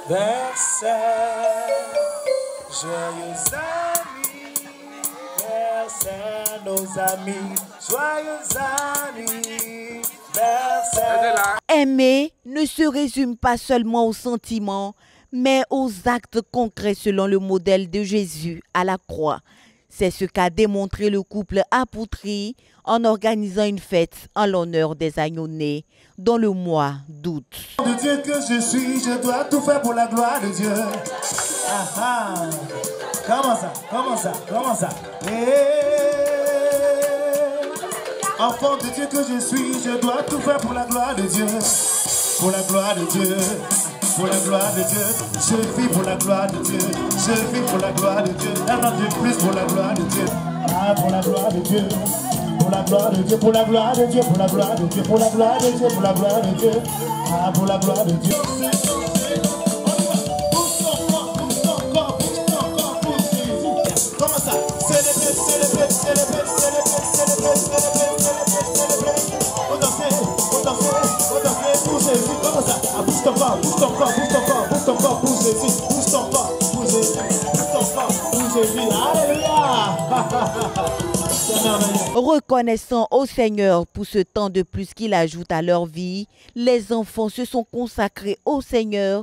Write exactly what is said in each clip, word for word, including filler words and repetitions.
Joyeux anniversaire, nos amis. Joyeux anniversaire. Aimer ne se résume pas seulement aux sentiments, mais aux actes concrets selon le modèle de Jésus à la croix. C'est ce qu'a démontré le couple apôtrie en organisant une fête en l'honneur des agneaux nés dans le mois d'août. De Dieu que je suis, je dois tout faire pour la gloire de Dieu. Ah ah. Comment ça? Comment ça? Comment ça? Hey. Enfant de Dieu que je suis, je dois tout faire pour la gloire de Dieu. Pour la gloire de Dieu. Pour la gloire de Dieu, je vis pour la gloire de Dieu, je vis pour la gloire de Dieu, un an de plus pour la gloire de Dieu, ah pour la gloire de Dieu, pour la gloire de Dieu, pour la gloire de Dieu, pour la gloire de Dieu, pour la gloire de Dieu, pour la gloire de Dieu, ah pour la gloire de Dieu. Comment ça? Célébrer, célébrer, célébrer, célébrer, célébrer, célébrer, célébrer, célébrer, on danser, on danser, on danser pour Jésus, comment ça? Bouge ton corps, bouge ton corps, bouge ton corps, bouge ton corps pour Jésus, bouge ton corps pour Jésus, bouge ton corps pour Jésus, alléluia. Reconnaissant au Seigneur pour ce temps de plus qu'il ajoute à leur vie, les enfants se sont consacrés au Seigneur.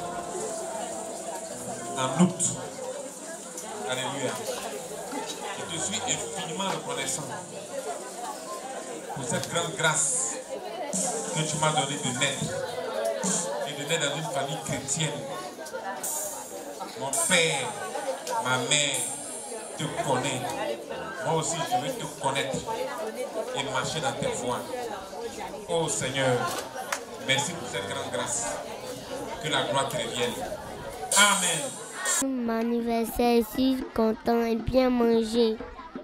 En août, alléluia, je te suis infiniment reconnaissant pour cette grande grâce que tu m'as donnée de naître. Et de naître dans une famille chrétienne. Mon père, ma mère te connaît. Moi aussi, je veux te connaître et marcher dans tes voies. Oh Seigneur, merci pour cette grande grâce. Que la gloire te revienne. Amen. Mon anniversaire, je suis content et bien manger.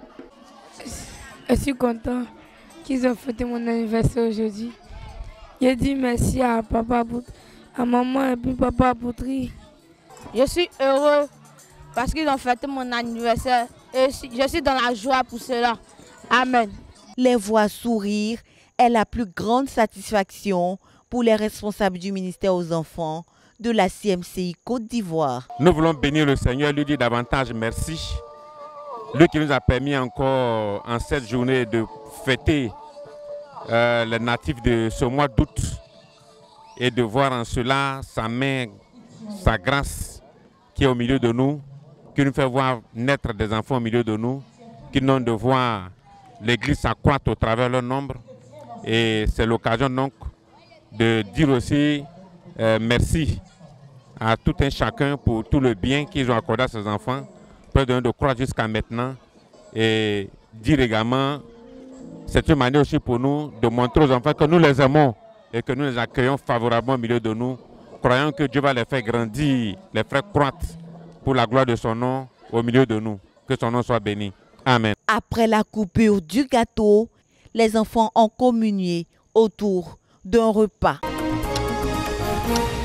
Je suis content qu'ils ont fêté mon anniversaire aujourd'hui. Je dis merci à papa, à maman et puis papa Poutri. Je suis heureux parce qu'ils ont fêté mon anniversaire et je suis dans la joie pour cela. Amen. Les voir sourire est la plus grande satisfaction pour les responsables du ministère aux enfants de la C M C I Côte d'Ivoire. Nous voulons bénir le Seigneur, lui dire davantage merci. Lui qui nous a permis encore en cette journée de fêter Euh, les natifs de ce mois d'août et de voir en cela sa main, sa grâce qui est au milieu de nous, qui nous fait voir naître des enfants au milieu de nous, qui nous donne de voir l'Église s'accroître au travers leur nombre. Et c'est l'occasion donc de dire aussi euh, merci à tout un chacun pour tout le bien qu'ils ont accordé à ces enfants, peu de croire jusqu'à maintenant, et dire également c'est une manière aussi pour nous de montrer aux enfants que nous les aimons et que nous les accueillons favorablement au milieu de nous, croyant que Dieu va les faire grandir, les faire croître pour la gloire de son nom au milieu de nous. Que son nom soit béni. Amen. Après la coupure du gâteau, les enfants ont communié autour d'un repas.